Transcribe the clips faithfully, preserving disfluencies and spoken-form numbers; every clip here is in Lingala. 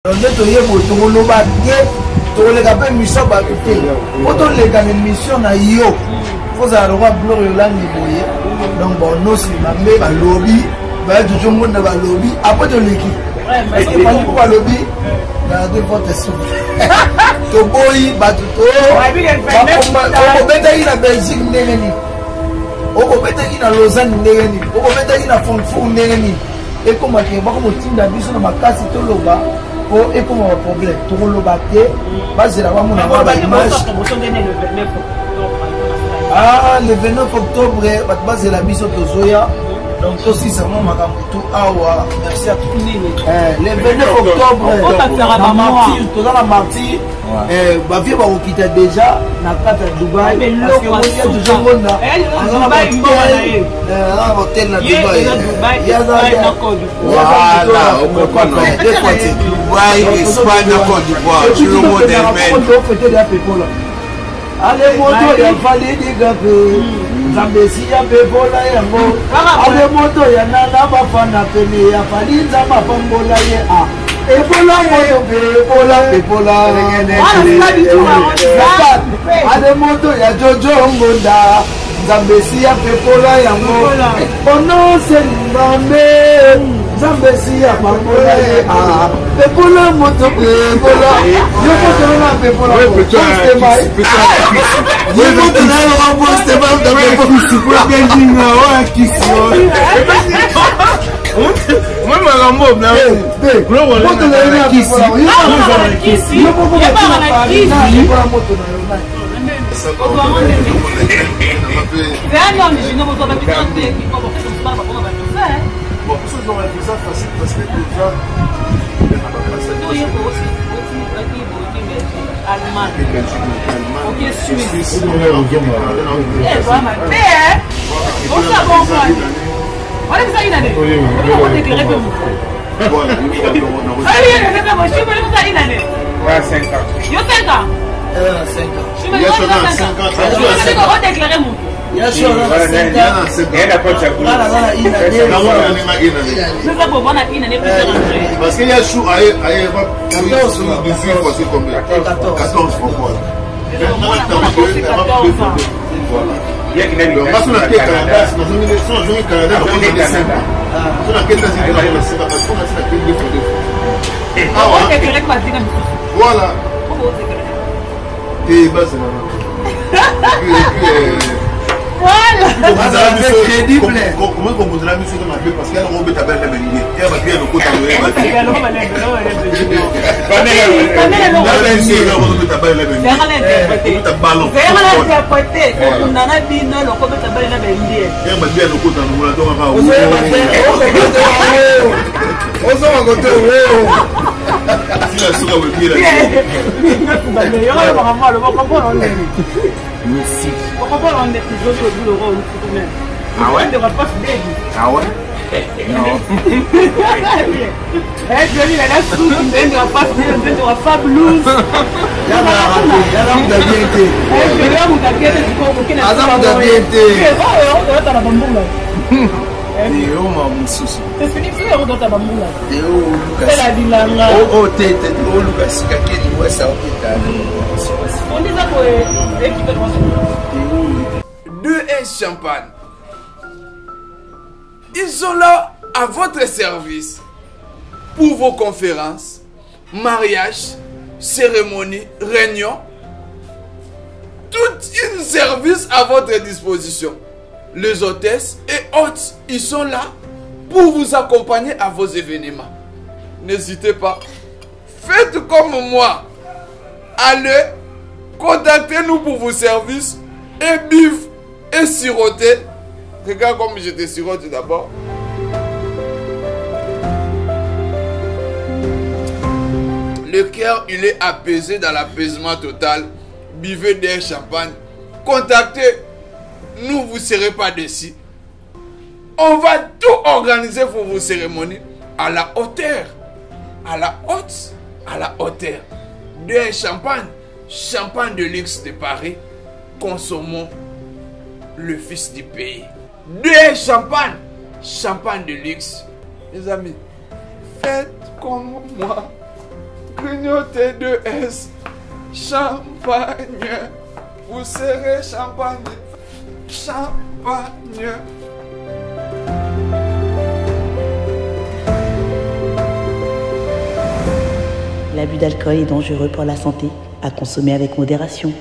nde toyeba tokoloba te tokoleka mpe mission bato te po toleka na mission na yo kozala lokwa gloire yolangi boye donc bonosi bambe balobi baya toujours monde balobi apres toleki epangi mpo balobi gardez votre souffle toboyi bato to okobetaki na Belgique ndenge nini okobetaki na Lausanne ndenge nini okobetaki na Francfort ndenge nini ekomaki bakomotinda biso na makasi toloba po ekoma baproblème tokoloba te bazela bamona baimage ah le vingt-neuf octobre bato bazela biso tozoya donc aussi c'est vraiment makambo tout awa merci à tout le vingt-neuf octobre na martyr toza na martyr bavie bakokita déjà na kati ya Dubaï parce que moya toujours ngonda aza na hotel na Dubaï voilà okokona Dubaï Espagne Côte d'Ivoire tout le monde est belle ale moto ya validi gape Zambesi ya pepola yango ale moto ya nana bafana pene ya falinza mapambola ye a ebola moto pepola pepola ale moto ya Jojo Ngonda Zambesi ya pepola yango ono selimambe Zambesi ya pambola ye a pepola moto pepola yo moto na pepola Vous êtes là, on va poster même dans les postes pour la Belgique. Ouais, qui sont. Moi, ma rambo, là. Bro, on va aller qui sont. Il y a pas de qui sont. Il y a pas de qui sont. Il y a pas Allemagne. Ok, Suisse. Eh, toi, ma père. On s'en va en France. On est ça une année. On va déclarer que vous. Allez, je vais faire mon chien, mais vous avez une année. Ouais, cinq ans. Yo, cinq ans. Euh, cinq ans. Je vais faire cinq ans. Je vais déclarer mon. Il y a sûr, on a cinq ans. Il y a pas de chapeau. Là, là, là, une année. Nous avons une année plus rentrer. Parce qu'il y a chou, aïe, aïe, quatorze quatorze fois. Il y a qui n'a pas de Canada. Nous sommes Canada. Voilà. Et bah Voilà. C'est crédible. Comment on voudra mieux sur ma vie parce qu'elle robe ta belle belle. Elle va bien le côté de elle. Ah ouais? Ah ouais? Non. Eh, Johnny, la laisse tout, tu ne vas pas finir, tu ne vas pas blues. Il y a la honte de bien été. Eh, je vais vous taquer, tu peux vous quitter. Ah, ça vous a bien été. Oh, on va la bamboula. Et oh, ma moussous. C'est fini, tu vas dans ta bamboula. Et oh, Lucas. C'est la dilanga. Oh, oh, tête, oh, Lucas, qui est ouais, ça, on dit ça pour l'équipe de deux S Champagne. Ils sont là à votre service pour vos conférences, mariages, cérémonies, réunions. Tout un service à votre disposition. Les hôtesses et hôtes, ils sont là pour vous accompagner à vos événements. N'hésitez pas. Faites comme moi. Allez, contactez-nous pour vos services et bif et siroter. Regarde comme je te sirote d'abord. Le cœur, il est apaisé dans l'apaisement total. Buvez des champagne. Contactez. Nous, vous ne serez pas déçus. On va tout organiser pour vos cérémonies à la hauteur. À la haute. À la hauteur. Des champagne. Champagne de luxe de Paris. Consommons le fils du pays. Deux champagne. Champagne de luxe. Les amis, faites comme moi. Clignoter de S. Champagne. Vous serez champagne. Champagne. L'abus d'alcool est dangereux pour la santé, à consommer avec modération.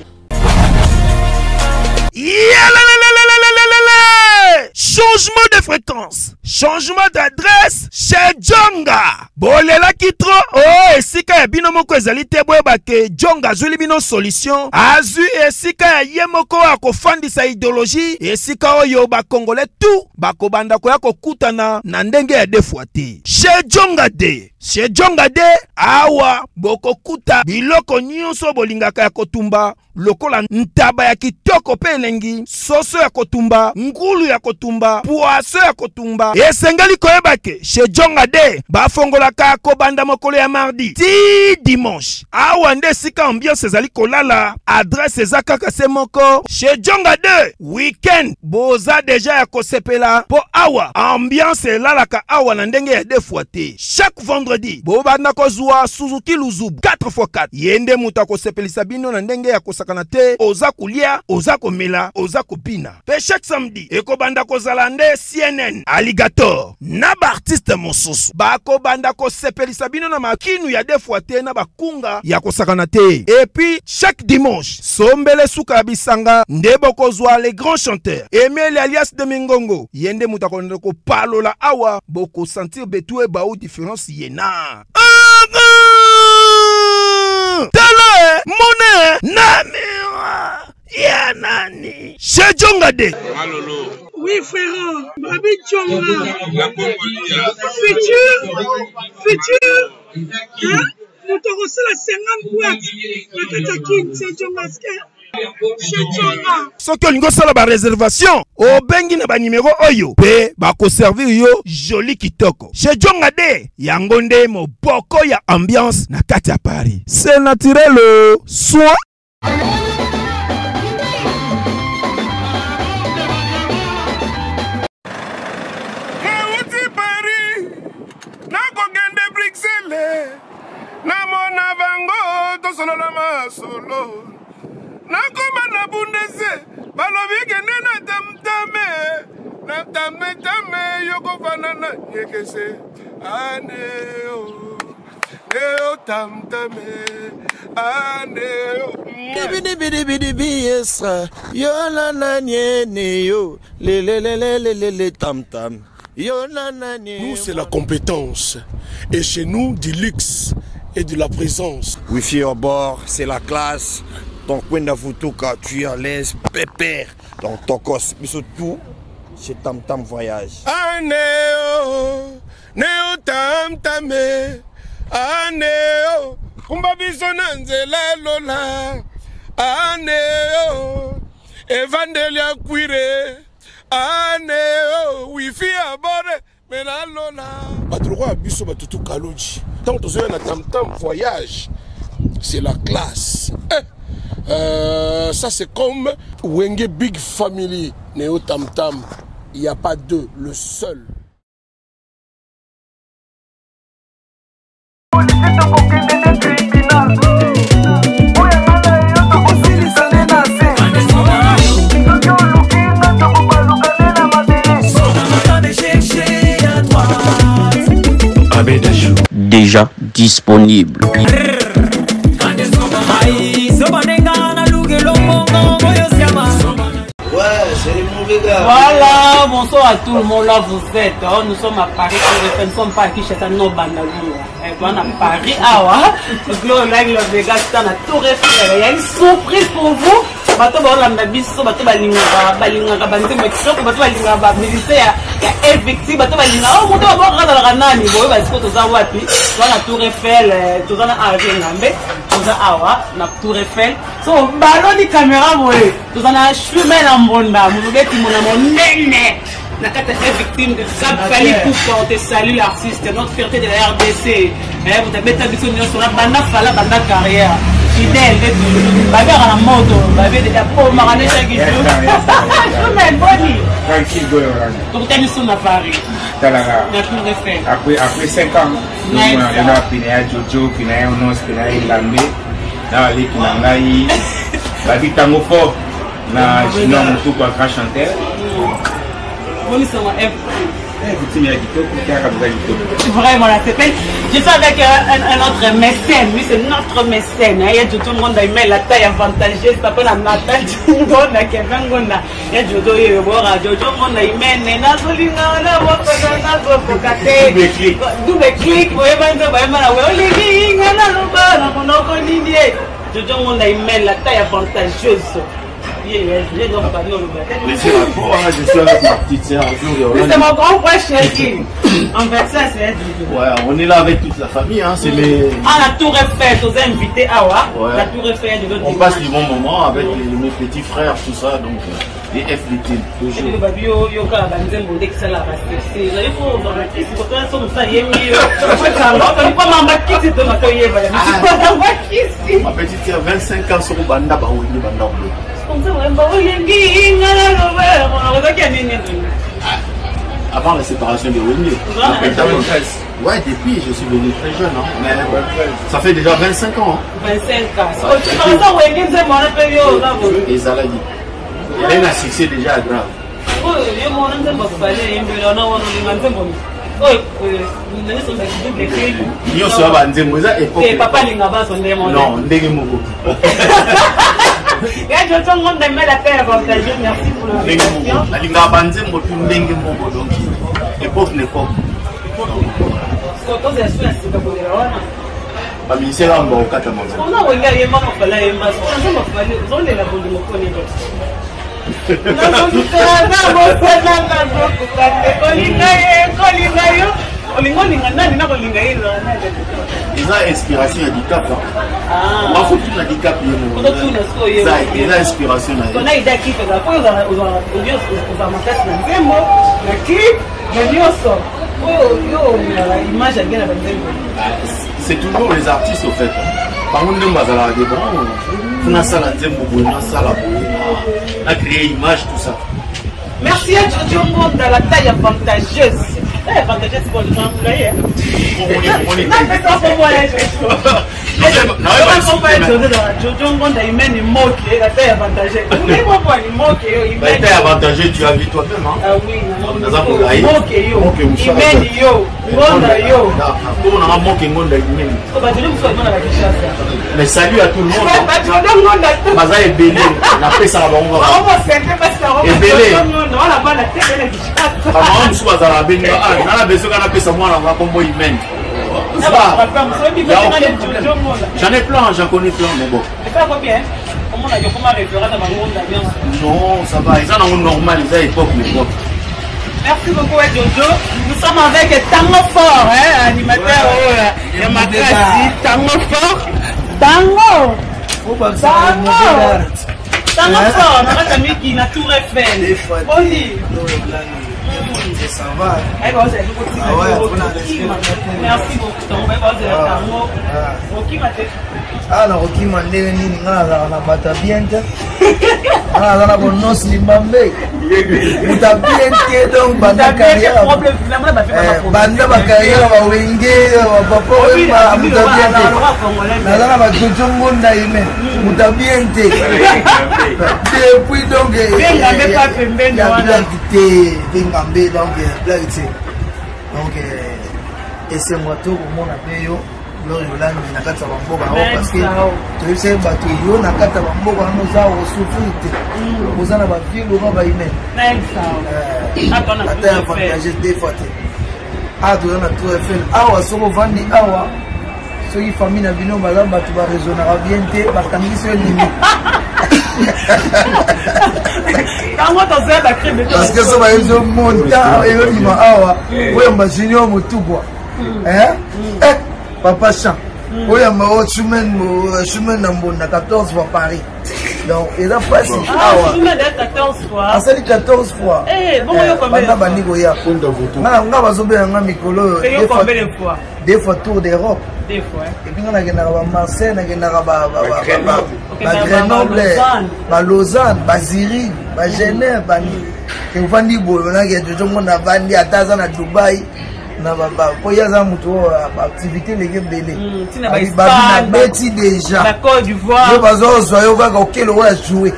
Changement de fréquence, changement d'adresse chez Djonga. Bolela kitro, oh, esika ya bino moko ezali te boyeba ke Djonga azuli bino solution. Azu esika ya ye moko akofandisa idéologie, esika oyo ba Congolais tout bakobanda koya kokutana na ndenge ya defwa te. Chez Djonga de, chez Djonga de, awa bokokuta biloko nyonso bolingaka ya kotumba. Lokola ntaba ya kitoko pe elengi, soso ya kotumba, ngulu ya kotumba, poaso ya kotumba. Esengeli koyeba ke chez Djonga de bafongolaka kobanda mokolo ya mardi ti dimanche. Awa nde sika ambiance ezali kolala, adresse eza kaka se moko. Chez Djonga de weekend boza deja ya kosepela po awa ambiance elalaka awa na ndenge ya defwa te. Chaque vendredi bobanda kozwa Suzuki Luzubu quatre fois quatre. Yende muta kosepelisa bino na ndenge ya kosaka te, oza kulia, oza komela, oza kopina. Pe chaque samedi ekobanda kozala nde C N N Alligator na ba artiste mosusu bako banda kosepelisa bino na makinu ya defwa te na bakunga ya kosakana te. Et puis chaque dimanche sombele suka bisanga nde bokozwa les grands chanteurs Emile alias de Mingongo yende muta konde ko palola awa boko sentir betou e ba ou différence yena. Tala monnaie namira ya nani chez Djonga de. Alolo. Oui frère, Babi Djonga. La Congolia. Futur, futur. Hein? Nous te reçons la cinquante boîtes. La Katakin, c'est Djonga. Chez Djonga. Soki olingo sala ba réservation, o bengi na ba numéro oyo pe ba ko servir yo joli kitoko. Chez Djonga de yango nde moboko ya ambiance na kati ya Paris. C'est naturel soin. Namona bango to solo la masolo. Nakoma na bundese balobi kende na tamtame na tame tame yoko fanana yekese aneo neo tamtame aneo bidi bidi bidi biesra yo la na nyene yo le le le le le le le tam tam yo la na nyene. Nous c'est la compétence et chez nous du luxe et de la présence. Wifi au bord, c'est la classe. Ton coin de Futuka, tu es à l'aise, pépère. Dans ton cos, mais surtout, c'est Tam Tam Voyage. Aneo, neo tam tame, aneo, kumba bisona nzela lola, aneo, evandelia cuire, aneo, wifi à bord, mais la lola. Badroua biso batutu kaloji. Tant que tu es un Tam Tam Voyage, c'est la classe. Eh. Euh, ça c'est comme Wenge Big Family, Neo Tam Tam. Il n'y a pas deux, le seul. Déjà disponible. Ouais, c'est les mauvais gars. Voilà, bonsoir à tout le monde, là vous êtes. Oh, nous sommes à Paris, nous ne sommes pas à Kinshasa, nous sommes à Paris. Ah ouais, le là, le Vegas, c'est un tour Eiffel. Il y a une surprise pour vous. Bato ba la biso bato balinga balinga bande mekisoko bato balinga ba militaire ya effectif bato balinga oh moto ba rada la nani boye ba siko toza wapi wana tour Eiffel toza na avengambe toza awa na tour Eiffel so baloni caméra boye toza na chemin na mbonda mubeti mona monene na kata effectif de Cap Fali pour te saluer l'artiste notre fierté de la R D C eh vous avez ta biso sur la banda fala banda carrière fidèle babe à la moto babe de pour marane chaque jour mais boni tranquille go donc t'as mis sur na Paris talaga na tout refait après après cinq ans on a pina ya Jojo pina ya Onos pina ya Lambe na les qui nangai babi tango fort na jino mutu kwa grand chanteur boni ça m'a Vraiment, la c'est je suis avec un, un autre mécène, lui c'est notre mécène. Il y a tout le monde qui met la taille avantageuse, ça s'appelle la Nathalie Ngona, Kevin Ngona. Il y a Jojo et Bora, Jojo Ngona, il mène Nazolina, double clic, double clic, vous voyez, Jojo Ngona, il mène la taille avantageuse. Je suis avec ma petite sœur. C'est mon grand frère chéri. En fait, ça, c'est ouais, on est là avec toute la famille. Hein. C'est les... Ah, la Tour Eiffel, tous invités. Ah, ouais. La Tour Eiffel. On passe du bon moment avec les, mes petits frères, tout ça. Donc, les F D T. Toujours. Ma petite sœur, vingt-cinq ans sur le Banda Baouli Banda. Avant la séparation de Wendy. Ouais, depuis, je suis venu très jeune. Hein. Mais ça fait déjà vingt-cinq ans. Hein. vingt-cinq ans. Et Zaladi. Elle a un succès déjà grave. Yo so ba nzembo eza époque. Papa linga ba so ndemo. Non, ndenge moko. Ya je te monde de la terre avantageuse, merci pour le question. Linga ba nzembo tu ndenge moko donc époque l'époque. Koto za sura sika kodera wana. Ba ministère amba okata mazo. On a wenga yema ko fala yema. On a ko fala zone la bondi moko ne do. Ils ont inspiration à Dicap. On va foutre la Dicap. Ils ont inspiration à c'est toujours les artistes au fait. Par contre, nous avons des bons. On a ça la Zembo, on a ça la on a créé image, tout ça. Merci à Jojo Monde dans la taille avantageuse. La taille avantageuse, c'est pour les employés. On est fait ça pour moi, Jojo Monde a humaine, il moque la taille avantageuse. Vous voulez voir il moque la taille avantageuse, tu as vu toi-même. Ah oui, il moque yo. Humaine yo. Ngonda yo. On a moqué Ngonda humaine. Mais salut à tout le monde. Maza est belé. La paix ça va on va. Et belé. Maman nous sommes à la béni. Ah, on a besoin qu'on appelle ça moi on va combo humaine. J'en ai plein, j'en connais plein, mais bon. Non, ça va. Ils en ont normal, ils ont époque, l'époque. Merci beaucoup Jojo. Nous sommes avec Tango Fort, hein, animateur de oh, Makassi. Tango Fort. Tango. Tango. Tango Fort. Notre ami qui n'a tout refait. Oli. Ça va. Merci beaucoup. Tango. Ah, na Rocky Mandela nini ngala na bata biente. Ah, na bonos limbambe. Muta biente donc banda carrière. Banda ba carrière ba wenge ba papa ba muta biente. Na na ba tutungu nda ime. Muta biente. Depuis donc venga me pa pembeni wana. Venga mbe donc blague. Donc et c'est moi tout mon appel Yolandi na kata bamboka parce que tu sais bato yo na kata bamboka no za o souffrir ozana ba vilo ba ba ime next attends attends partager des fois ah tu na tout fait awa soko vandi awa so yi famille na bino ba bato ba raisonnera bien te ba tangi so limite Comment tu sais la crème parce que ça va yo monta et yo lima awa oyo machine motubwa hein eh Papa Chan, oui, je suis à quatorze fois Paris. Donc, il a passé. Ah, je suis à quatorze fois. Ah, c'est quatorze fois. Eh, bon, il y a combien de fois? Deux fois tour d'Europe. Des fois. Et puis on a gagné à Marseille, on a gagné à Grenoble, à Lausanne, à Zurich, à Genève, et on va dire bon, on a gagné tout le monde à Bandi, à Tazan, à Dubaï. Na baba po yaza muto activité les game belé na ba beti déjà la Côte d'Ivoire yo bazo soyo va kokelo wa jouer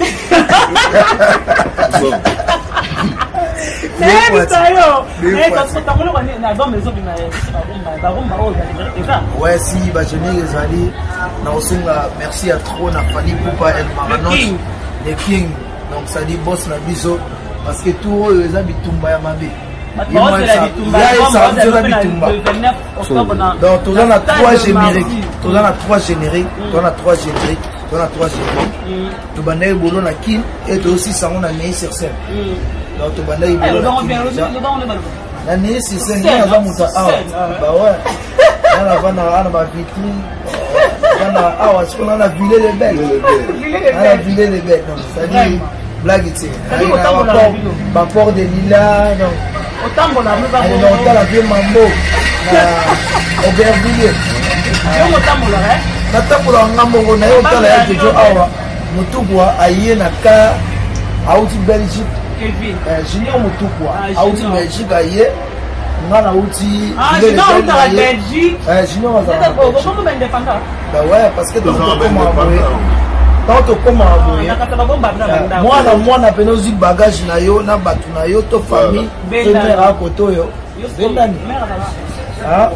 mais tayo mais parce que tamolo ba na ba maison bina ba bomba o ya ouais si ba jeune ezali na osenga merci à trop na Fali Poupa El Maranon les king donc ça dit boss na biso parce que tout eux les bitumba ya mabe. Donc, tu as trois génériques. Tu as trois génériques. Tu as trois génériques. Tu as trois génériques. Tu as un boulot na Kim et tu as aussi ça on a mis sur scène. Donc, tu as un boulot na Kim. Na sur scène, il y a un montant. Bah ouais. On a va na na vitrine. On a ah ouais, on a vilé les belles. On a vilé les belles. Donc, ça dit blague ici. On a rapport de Lila. Donc autant qu'on a vu pas on la vie mambo na Aubervilliers yo motambola hein natambola ngambo na yo tala ya jojo awa mutubwa aye na ka auti Belgique Kevin eh junior mutubwa auti Belgique aye ngana auti ah junior na Belgique eh junior za Belgique comment ben dépendant bah ouais parce que donc comment tant comment moi na moi na penozi bagage na yo na batu na yo to famille to mère koto yo bendani ah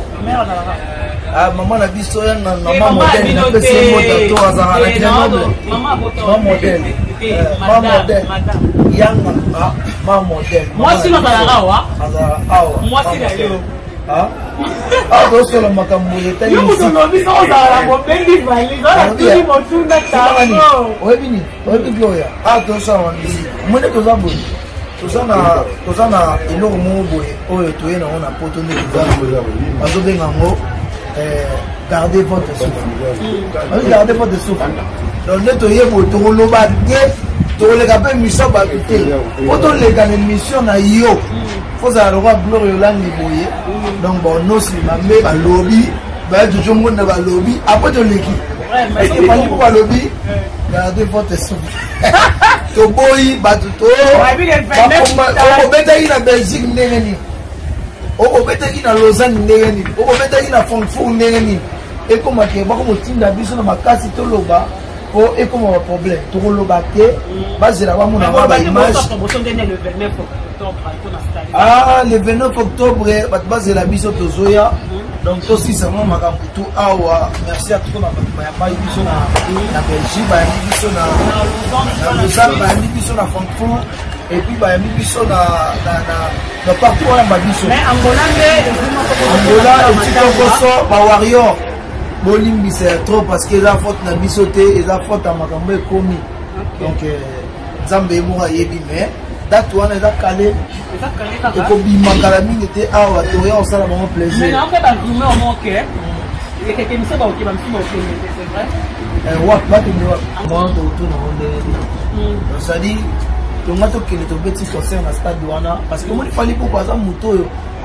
ah maman na biso ya na maman modèle na pese modèle to azara na Grenoble maman modèle maman modèle yanga ah maman modèle moi si na kala wa azara awa moi si na yo ah ah doso la makambo leta yo mutono biso ozala mo bendi vali zola tuli motunda tawo oyebini oyebi gloria ah doso wandi mwene toza boye toza na toza na eloko moko boye oyo toye nango na poto nde toza bazobenga ngo gardez votre souffle gardez votre souffle donc nde toye boye tokoloba te tokoleka mpe mission bato te po toleka na émission na yo fozala lokwa gloire yolangi boye donc bonosi bambe balobi baya jojo ngonda balobi apres toleki epali mpo balobi gardez votre souffle toboyi bato to okobetaki na Belgique ndenge nini okobetaki na Lausanne ndenge nini okobetaki na Francfort ndenge nini ekomake bakomotinda biso na makasi toloba po ekoma baproblème tokoloba te bazela bamona ba baimage ah le vingt-neuf octobre bato bazela biso tozoya donc tosisama makambo tu awa merci à tout na bayambai biso na Belgique bayambi biso na Lausanne bayambi biso na Francfort et puis bayambi biso na partout wana babiso Angola etikokoso bawarrior bolimbisa ya trop parce que eza faute na biso te eza faute ya makambo ekomi donc nzambe emoka yebi mais date wana eza kale ekobima kala mingi te awa toya osala bango plaisir wapi bakende wapi totuna ondeni osadi tonga tokende tobeti concert na stade wana parce que moni Fali Poupa aza moto oyo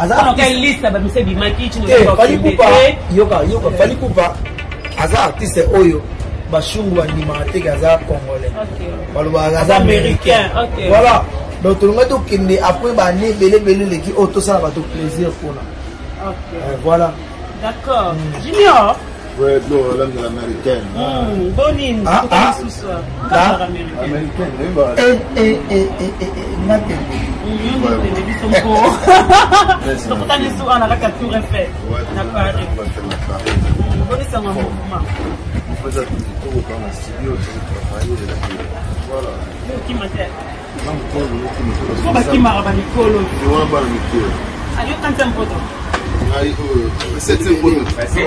Fali Poupa aza artiste oyo bashungu bandimaka teke aza congolais balobaka aza américain voilà donc tolonga tokende après bane ebelebele leki oyo tosala bato plaisir mpona voilà d'accord Junior ouais non la de l'américaine bonine ah ah américaine eh eh eh eh ngate tokutani su ana kaka tour Eiffel na Paris bonisa mwa mouvement vous êtes tout dans la studio travailler voilà qui m'attend non pas qui m'a rabani kolo je vois pas le micro ayo kantam poto c'est c'est pour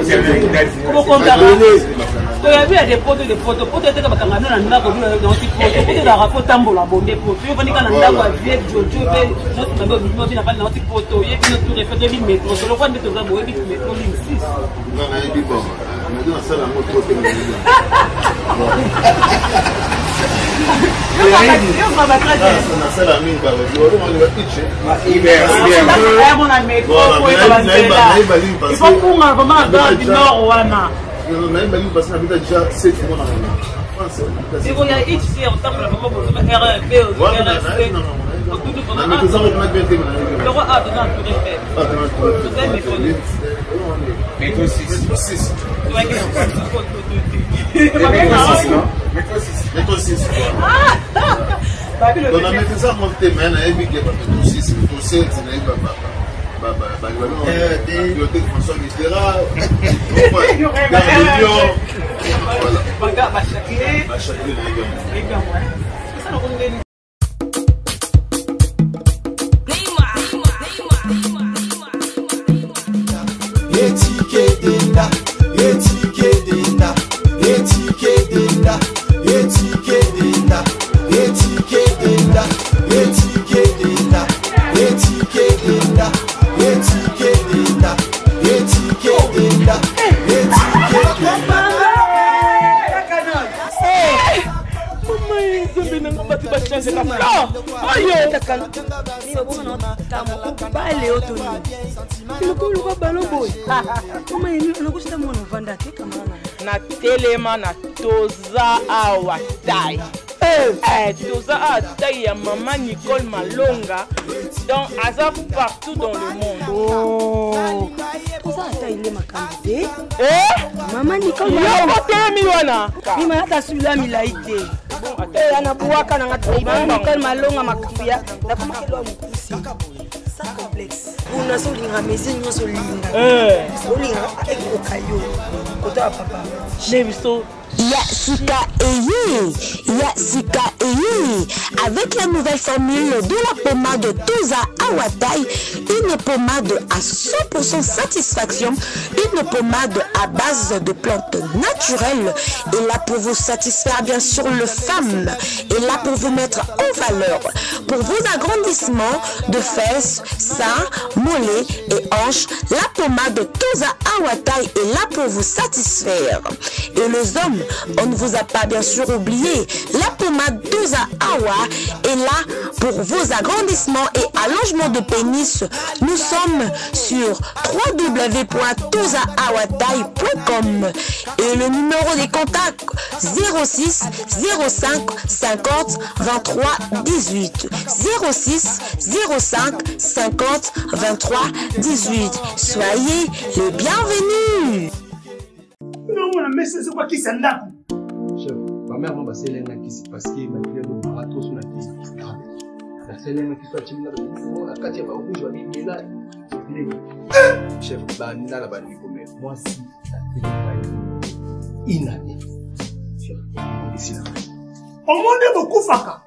il y avait des photos des photos photos étaient comme quand on a ndako na noti photo photo la rapo tambola bonde photo yo vani kana ndako avec jojo pe notre babo bimo bina pa noti photo ye bino tour fait de métro solo kwa ndeto za boye bino métro ligne six non na yebi bon on a dit ça la moto Dona Metesa monte mena e big ba tu six tu sept na iba ba ba ba ba eh bibliothèque François Mitterrand la réunion voilà baga ba chaque ba chaque les gars ça nous connaît Etiqueta, etiqueta, etiqueta, etiqueta, etiqueta, etiqueta, etiqueta, etiqueta, etiqueta, na telema na toza awa tai eh toza awa tai ya maman Nicole Malonga donc aza partout dans le monde. Oh toza tai ile makambe eh maman Nicole Malonga mi wana mima hata sula milaite eh ana buwaka na ngati maman Nicole Malonga makubia na kama kilo mkusi ça complexe una solinga mezi nyoso linga eh solinga ekokayo kota papa Nevisto Yasika Eyi, Yasika Eyi, avec la nouvelle formule de la pommade Toza Awatai, une pommade à cent pour cent satisfaction, une pommade à base de plantes naturelles, et là pour vous satisfaire bien sûr le femme, et là pour vous mettre en valeur, pour vos agrandissements de fesses, seins, mollets et hanches, la pommade Toza Awatai est là pour vous satisfaire. Et les hommes, on ne vous a pas bien sûr oublié, la pommade Toza Awa est là pour vos agrandissements et allongements de pénis. Nous sommes sur w w w point toza awatai point com et le numéro des contacts zéro six zéro cinq cinquante vingt-trois dix-huit zéro six zéro cinq cinquante vingt-trois dix-huit. Soyez les bienvenus. Non, mais c'est quoi qui s'en a? Chef, ma mère m'a passé l'un qui s'est passé, ma fille m'a marathon sur la tête. La seule qui soit timide, la quatrième fois où je vais aller là. Chef, bah, n'a la bonne comme moi si la télé inanée. Chef, ici là. Au monde est beaucoup faka.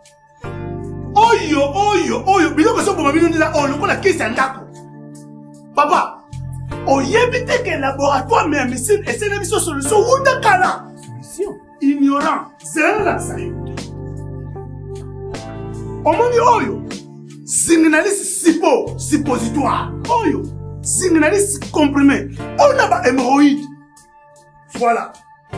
Oyo, oyo, oyo, bilo que ça pour ma vie, là, on le connaît qui s'en a. Papa. Oyebite que laboratoire mais médecine et c'est une solution ou de kala solution ignorant c'est la sayo omoni oyo signaliste sipo suppositoire oyo signaliste comprimé on a ba hémorroïde voilà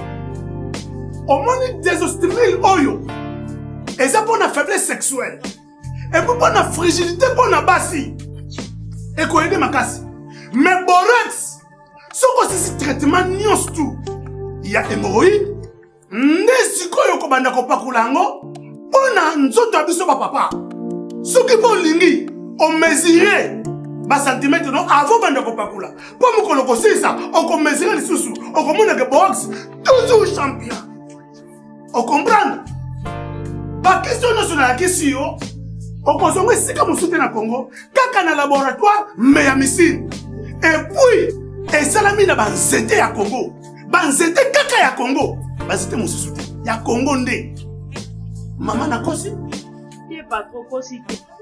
omoni désostérile oyo et ça pour la faiblesse sexuelle et pour la fragilité pour la bassi et quoi aider ma casse. Mais borax, ce que c'est traitement nyos tout. Il y a hémorroïde, nesiko yoko banda ko pakulango, ona nzoto abiso ba papa. Ce qui bon lingi, on mesurait ba centimètre non avant banda ko pakula. Pour me koloko ça, on ko mesurer les sous, on ko mona que borax toujours champion. On comprend? Ba question nationale la question, on consomme sika musuté na Congo, kaka na laboratoire mais ya missile. Et puis, et salami na banzete ya Congo. Banzete kaka ya Congo. Banzete mosusu te. Ya Congo nde. Maman na kosi? Ye pas trop kosi.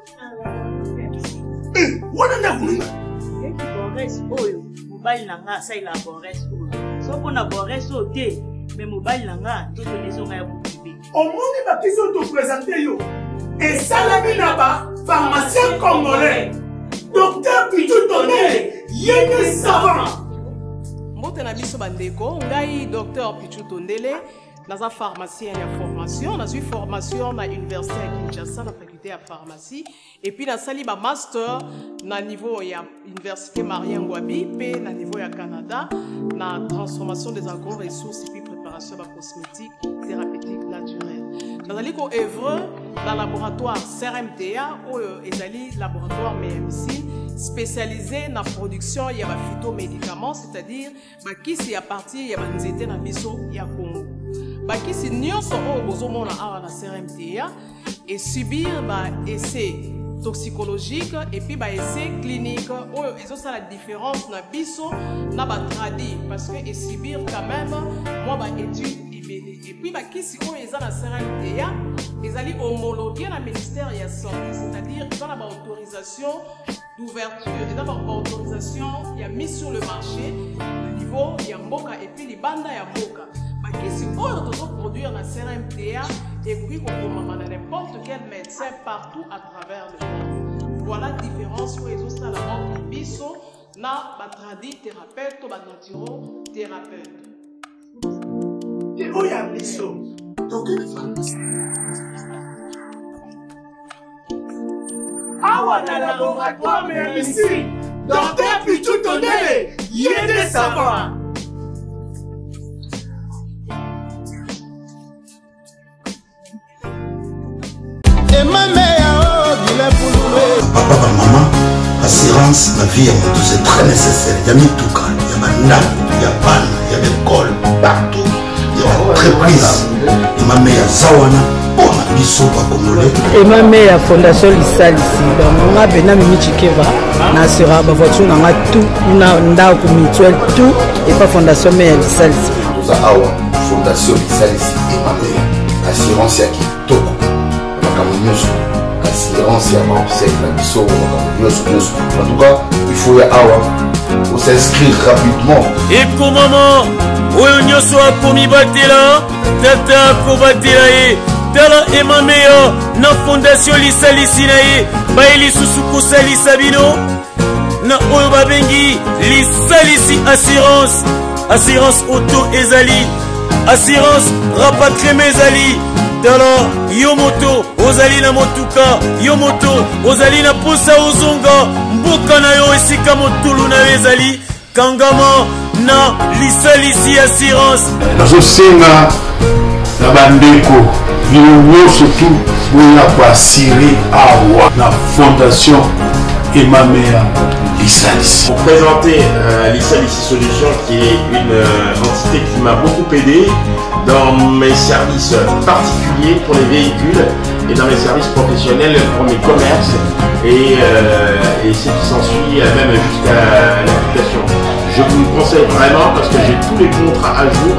Eh, wana na kununga. Ye ki Bores oyo, mobali nanga sa ila Bores oyo. So pona Bores o te, mais mobali nanga to to leso nga ya bukibe. Omoni ba kiso to présenter yo. Et salami na ba pharmacien congolais. Docteur Pichou Tondele, yéne savant. Mbote na biso bandeko, ngai Docteur Pichou Tondele, dans la pharmacie, il y a formation. Dans une formation à l'université à Kinshasa, la faculté à pharmacie. Et puis, dans le master, dans niveau, il y a l'université Marien Ngouabi, puis dans le niveau, il y a Canada, dans la transformation des agro-ressources et puis préparation de la cosmétique, thérapeutique, naturelle. Dans le œuvre, dans le laboratoire C R M T A, ou le laboratoire médecine spécialisé dans la production, il y a des phytomédicaments, c'est-à-dire qui c'est à partir, il y a des étés dans le biso, il y a Congo. Qui c'est nous sommes au besoin dans C R M T A et subir des essais toxicologiques et puis des essais cliniques. Et ça, la différence dans le biso, dans le traduit, parce que subir quand même, moi, études. Et puis, qui si on est dans la C R M T A, ils allaient homologuer le ministère de la Santé, c'est-à-dire qu'ils ont l'autorisation d'ouverture, ils ont l'autorisation, il y a mis sur le marché, le niveau, il y a Mboka, et puis les bandes, il y a Mboka. Qui si on doit produire la C R M T A, et puis on peut n'importe quel médecin partout à travers le monde. Voilà la différence où ils ont ça entre le biso, na batradi thérapeute ou batantiro thérapeute. Oh, il y a un biso. Awa na laboratoire mais ici, docteur Pichou Tondele, il est des savants. Papa, maman, assurance, la vie à moto, c'est très nécessaire. Il y a mis tout cas, il y a Manam, il y a Pan, il y a l'école, partout. Il y a l'entreprise. Et ma mère Zawana, bon, ma biso, pas congolais. Et ma mère Fondation Lissal ici. Donc, on a Benam Michikeva, Nassira, ma voiture, on a tout, on a un mutuel, tout, et pas Fondation Mère Lissal ici. Nous avons Fondation Lissal ici, et ma mère, assurance, il y a qui toko. Assurance, en tout cas, il faut y avoir s'inscrire rapidement. Et pour maman, on soit pour m'y battre là, tata pour battre là, tala et ma mère, na fondation Lissal ici, ba eli susuku sali sabino, na oba bengi, Lissal ici assurance, assurance auto ezali, assurance rapatrier mes ali. Dala yomoto ozali na motuka yomoto ozali na posa ozonga mboka na yo esika motulu na ezali kangama na Lissal ici assurance nazosenga na bandeko bino nyonso tu boya koasire awa na fondation Emamea Lissal ici. Pour présenter euh, Lissal ici Solutions, qui est une euh, entité qui m'a beaucoup aidé dans mes services particuliers pour les véhicules et dans mes services professionnels pour mes commerces et, euh, et ce qui s'ensuit même jusqu'à l'application. Je vous le conseille vraiment parce que j'ai tous les contrats à jour,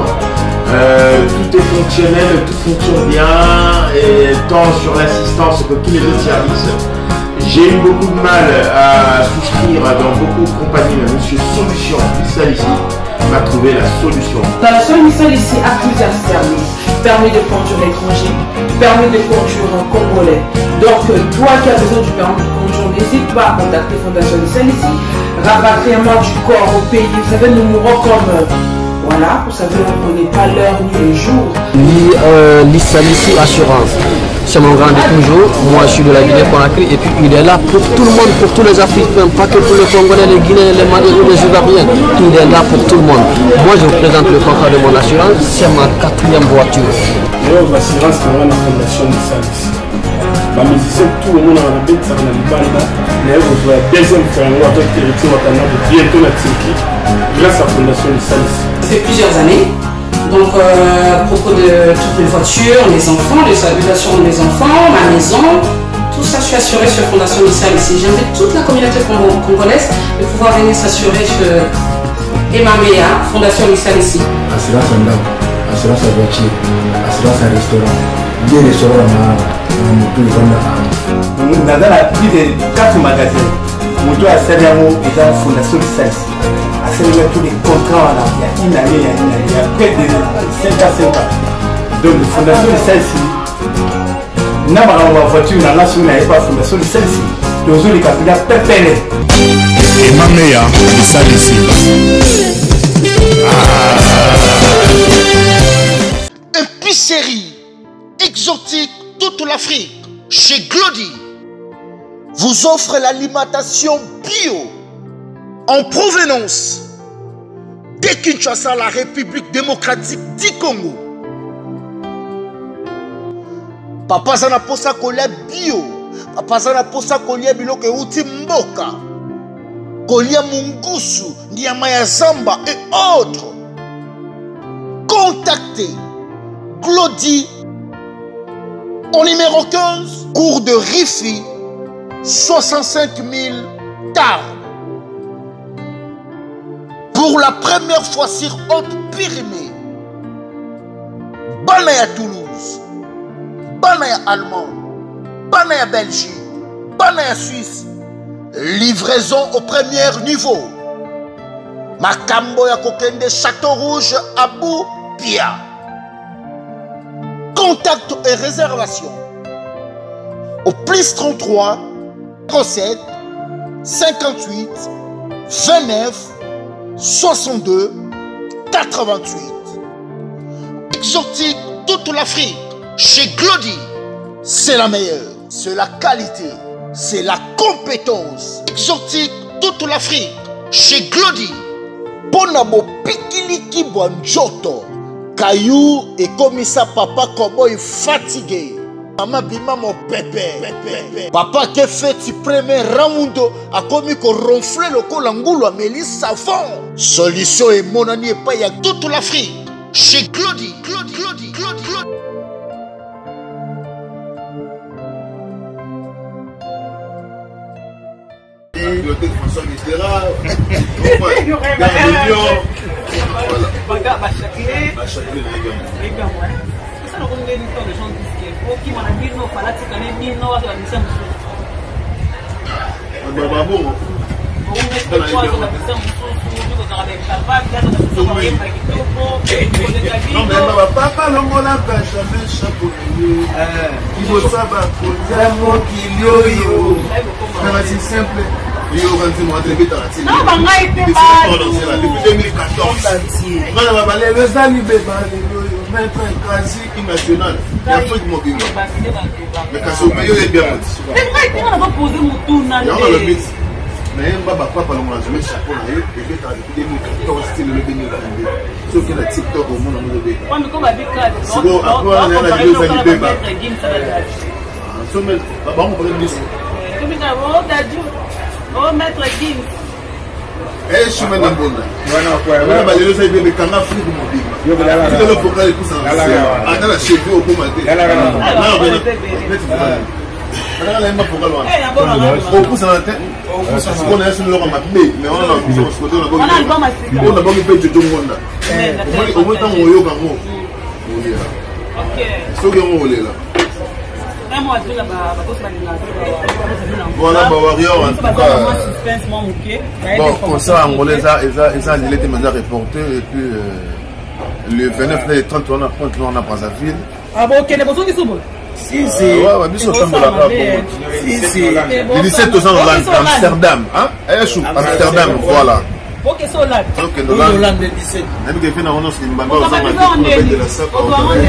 euh, tout est fonctionnel, tout fonctionne bien, et tant sur l'assistance que tous les autres services. J'ai eu beaucoup de mal à souscrire dans beaucoup de compagnies, mais Monsieur Solution Lissal ici m'a trouvé la solution. La solution ici a plusieurs services. Permis de conduire étranger, permis de conduire en congolais. Donc, toi qui as besoin du permis de conduire, n'hésite pas à contacter Fondation Lissal ici. Rapatriement du corps au pays, vous savez, nous mourons comme... Voilà, vous savez, on n'est pas l'heure ni le jour. Ni euh, Lissal ici assurance. C'est mon grand de toujours. Moi, je suis de la Guinée-Conakry et puis il est là pour tout le monde, pour tous les Africains, pas que pour les Congolais, les Guinéens, les Maliens, les Ivoiriens. Il est là pour tout le monde. Moi, je vous présente le contrat de mon assurance. C'est ma quatrième voiture. L'assurance, c'est la fondation Lissal ici. Ma musicien, tout le monde a la bête, ça va dans le banda. Mais vous avez la deuxième fois, on va faire le Canada bientôt la Turquie, grâce à la fondation Lissal ici. Ça fait plusieurs années. Donc, euh, à propos de toutes les voitures, les enfants, les habitations des enfants, ma maison, tout ça, je suis assurée sur Fondation Lissal ici. J'invite toute la communauté congolaise de pouvoir venir s'assurer sur Emamea, Fondation Lissal ici. Assurance en dame, assurance en voiture, assurance en restaurant, des restaurants à moto, ils ont la plus de quatre magasins. Moto à Sériamo et dans Fondation Lissal ici. À Sériamo, tous les contrats, il y a une année, il y a une année, il y a près de cinq à cinq ans. Donc, la Fondation Lissal ici, n'a pas la voiture, n'a pas la Fondation Lissal ici. Donc, les capitales pépélés. Emamea Lissal ici. série exotique toute l'Afrique chez Glody vous offre l'alimentation bio en provenance de Kinshasa, la République démocratique du Congo. Papa Zana posa kolia bio, Papa Zana posa kolia biloko euti mboka, kolia mungusu, nyama ya zamba et autres. Contactez Glody au numéro quinze, cours de Rifi, soixante-cinq mille Tarbes. Pour la première fois sur Haute-Pyrénées, Banaya Toulouse, Banaya Allemagne, Banaya Belgique, Banaya Suisse, livraison au premier niveau. Makambo ya Kokende Château Rouge, Abou Pia. Contact et réservation au plus trente-trois, trente-sept, cinquante-huit, vingt-neuf, soixante-deux, quatre-vingt-huit. Exotique toute l'Afrique chez Glody, c'est la meilleure, c'est la qualité, c'est la compétence. Exotique toute l'Afrique chez Glody. Ponabo Pikiliki Bonjoto. Caillou et commissaire papa cowboy fatigué. Maman bima mon pépé. Papa qui fait du premier round a commis qu'on ronfle le col angoulou à Mélis savon. Solution et mon ami et pas y a toute l'Afrique. Chez Glody, Glody, Glody, Glody, Glody. Bibliothèque François Mitterrand, Gare voilà. Baga Bachakile. Bachakile na Uganda. Uganda. Ça nous donne une fois de gens qui est au qui m'a dit non, fallait que quand même bien non à la mission. Baba bon. On est pas quoi dans la mission, on doit avec ta vague, là on va faire avec tout. Non mais baba papa non mon a pas jamais chapeau. Eh, il faut ça va pour ça mon kilio yo. C'est simple. Yo quand moi très vite à la non ba ngai te ba depuis deux mille quatorze ngana ba bale le zali be ba yo maître quasi national ya Afrique mobile mais kaso meyo est bien mais ngai te na ba poser mutu na ya le mix mais baba papa longa jamais chapeau na yo et que ta depuis deux mille quatorze style le béni la ndé sauf que la TikTok au monde mo be quand comme ba bika sinon après on a la vidéo ça libé ba so mais baba on peut dire comme ça on a dit oh maître Gims. Eh je suis maintenant bon là. Voilà quoi. Voilà bah les autres ils kanga Afrique mobile. Yo bela la. Tu le focal et tout ça. Attends la chef au commenter. Là là là. Là on est. Là là il m'a focal là. Eh au coup ça la tête. Au coup ça on est sur le roi mais mais on a besoin de côté on a besoin. On a pas masqué. On a pas mis de tout monde là. Au moins tant on yo gango. OK. So que on là. Voilà, bah, Warrior, en tout cas. Bon, comme ça, Angolais, ils ont été reportés. Et puis, euh, le vingt-neuf et trente, on a on a pas à ville. Ah bon, quel est besoin de ce mot? Si, si. Ouais, ouais, mais ils sont de là-bas. Si, si. Le dix-sept aux Amsterdam. Hein? Amsterdam, voilà. Ok, c'est Hollande. Ok, Hollande le dix-sept. On a fait une annonce qui m'a dit de la sac. On a fait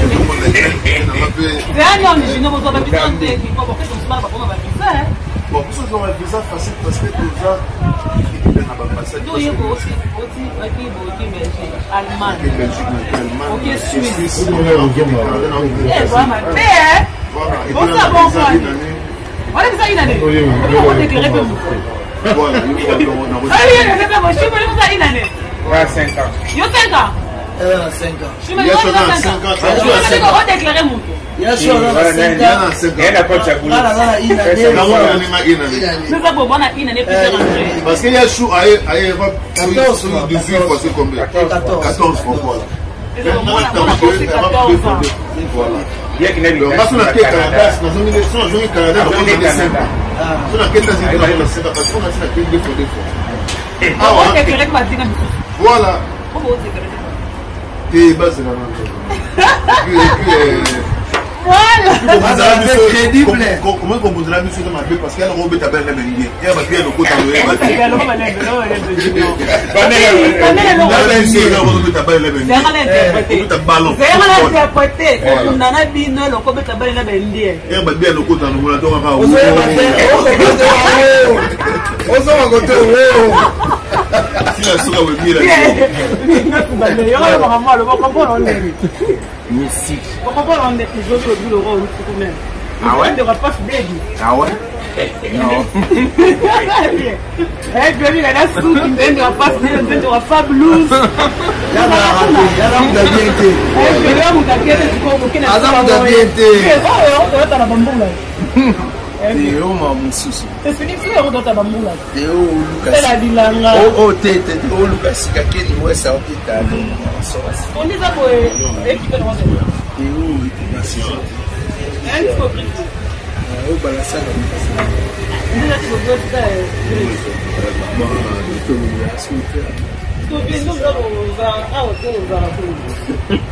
une annonce qui m'a dit bon, pour ceux qui ont un visa facile parce que déjà, ils viennent à l'ambassade. Nous, il y a aussi Allemagne. Ok, Suisse. Eh, voilà, ma paix. Bon, ça, bon, quoi. Voilà, ça, une année. On va déclarer que vous. Voilà, il y a une année. Ouais, cinq ans. Il y a cinq ans. Elle a cinq ans. Je me dis, il y a cinq ans. Je vais déclarer mon tour. Il y a cinq ans. Il y a pas de chaboulé. Nous avons une année plus rentrée. Parce qu'il y a chou à Europe, dix-huit fois, c'est combien? quatorze fois, voilà. Il y a qui n'a pas de Canada, dans une élection, dans une Canada, dans une Canada. Sur la quête d'asile, dans une Canada, parce qu'on a fait deux fois, deux fois. Voilà. Et bah, c'est la même chose. Et puis, Voilà. C'est crédible. Comment on voudra mieux sur ma vie parce qu'elle robe ta belle bien. Elle va bien le côté de l'eau. Elle va bien le côté ah ouais? Ah ouais? Non. Eh, baby, la soupe, il ne doit pas se ne doit pas blues. Il y a la bien été. Eh, baby, on t'a bien été. On t'a bien été. Oh, on t'a la bambou là. Théo, mon souci. C'est fini, c'est où dans ta bambou là? Théo, Lucas. C'est la dilanga. Oh, oh, Théo, Théo, Lucas, Kakeni, ouais, ça, ok, t'as. On dit ça pour équiper le monde. Théo, il est saison. Il faut prier. Oh, bah, la salle, on est passé. Il faut faire. Bon, il faut faire. Il faut bien nous avoir un hôtel aux alentours.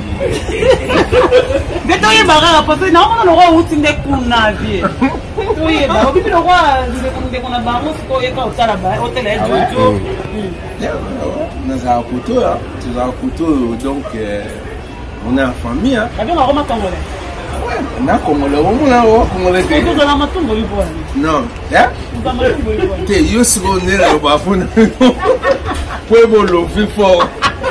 Mais toi, il est barré à passer. Non, on a le roi où tu n'es qu'on a vu. Oui, il bah, le roi, on a barré, c'est quoi, il y a là-bas, hôtel est Jojo. Nous avons un couteau, hein. Nous avons un couteau, donc, on est en famille, hein. Avec un arôme congolais. Na Congolais, on a un Congolais. Vous avez un maton, vous voyez. Non, hein? Vous avez un maton, que yo si on est là, on va faire. Pueblo lo fait fort.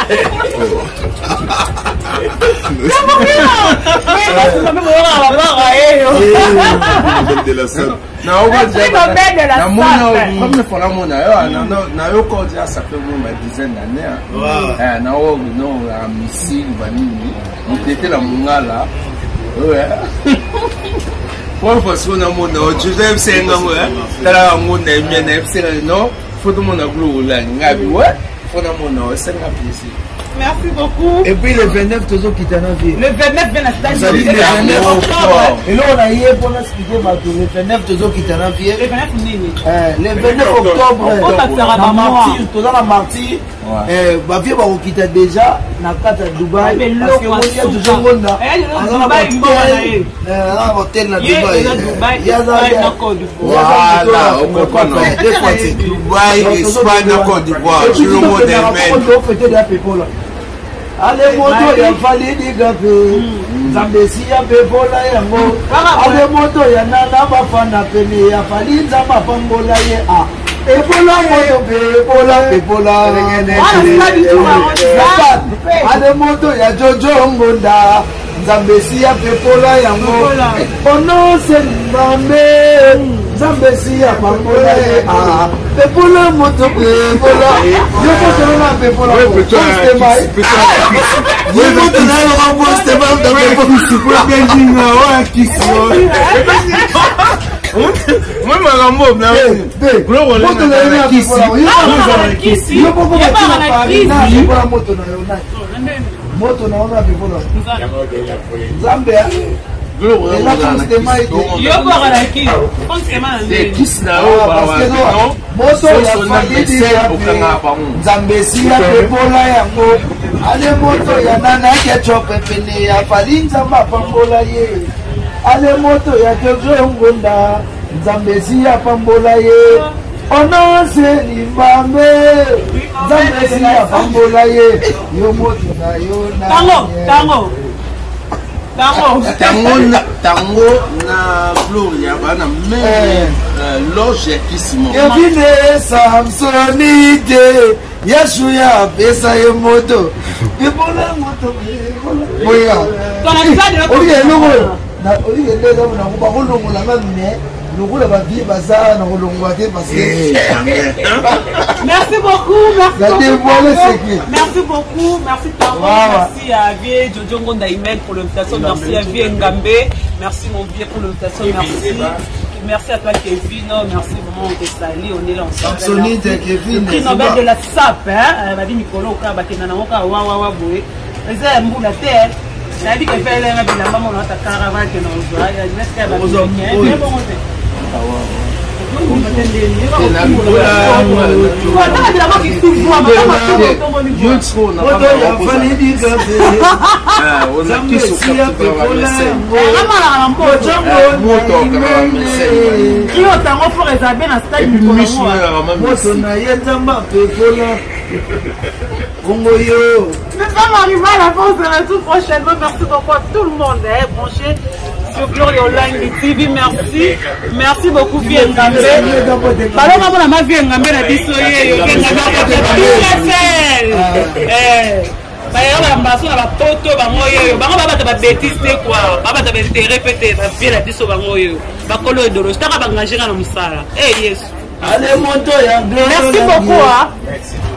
Na o va dire na mona comme for la mona yo na yo ko dia ça fait une dizaine d'années eh na o no la missile vanini on était la mongala ouais pour parce qu'on a mona Joseph Senga ouais la mona mienne c'est non faut tout monde glo la ngabi ouais faut na mona c'est un plaisir. Merci beaucoup. Et puis le vingt-neuf, toujours qui t'en a vu. Le vingt-neuf, bien à stade. Le vingt-neuf octobre. Et là, on a eu pour expliquer le vingt-neuf, toujours qui t'en a vu. Le vingt-neuf, le vingt-neuf octobre. On a martyr, toujours la martyr. Ma vie va quitter déjà. Na kata Dubaï. Parce que moi, il y a toujours Ronda. On a un hôtel na Dubaï. Il y a un Côte d'Ivoire. Voilà, on comprend. Deux fois, c'est Dubaï, Espagne, Côte d'Ivoire. Tout le monde est même. Ale moto ya validi gape Zambesi ya pepola yango Ale moto ya nana bafana pene ya falinza mapambola ye a Pepola moto pepola pepola Ale moto ya Jojo Ngonda Zambesi ya pepola yango Ono senbambe Zambesi ya pambola ye a Pepola moto pepola Yo moto na pepola Poste mai Yo moto na poste mai Da pepola Benjinga wa kisi Moi magambo na moto na kisi Yo poko batina pari na pepola moto na yo na Moto na ona pepola Zambia Zambesi ya pepola yango Ale moto ya nana ya chope pene ya falinza mapambola ye Ale moto ya Jojo Ngonda Zambesi ya pambola ye Ono se limbambe Zambesi ya pambola ye Yo moto na yo na Tango, tango Tango, tango na Gloria bana mais loge kisimo. Kevine Samsonite Yeshu ya pesa ye moto. Bibola moto bibola. Moya. Oye longo. Na oye leza na kuba kolongo la ngane. Longo ba vie baza na kolongo ate parce que Merci beaucoup, merci beaucoup. Merci beaucoup, merci Tango, merci à Vie Jojo Ngonda Imed pour l'invitation, merci à Vie Ngambe, merci mon vieux pour l'invitation, merci. Merci à toi Kevin, merci vraiment on te salue, on est là ensemble. Sonite Kevin. Prix Nobel de la S A P, hein, va dire Nicolo ka bakena na ka wa wa wa boy. Eza mbula terre. Na dit que fait là na maman on ta caravane que nous voit, il y a une escale. Ah ouais. Nous sommes arrivés à la fin, on se retrouve prochainement. Merci beaucoup à tout le monde hein, branché sur Glory Online T V. Merci. Merci beaucoup, Vie Ngambe. Ballon à ma Vie Ngambe, la bisoye, yo, Vie Ngambe, eh, bah, il y a un basson à la poto, bah, moi, yo, bah, on va battre ma bêtise, quoi. Bah, bah, t'es répété, bah, vie la biso, bah, moi, yo. Bah, colo et dolo, je t'ai engagé dans le moussala. Eh, yes. Allez, monto, ya. Merci beaucoup, hein.